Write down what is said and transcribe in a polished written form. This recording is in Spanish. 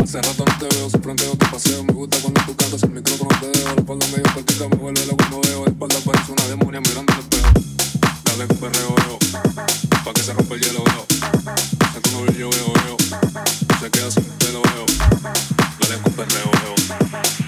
Hace rato no te veo, sorprendeo tu paseo. Me gusta cuando tú cantas, el micrófono te dejo. La espalda medio cortita, me vuelve loco cuando veo. La espalda parece una demonia mirando el espejo. Dale con perreo, veo, pa' que se rompa el hielo, veo. Saca un novio, veo. Se queda sin pelo, veo. Dale con perreo, veo.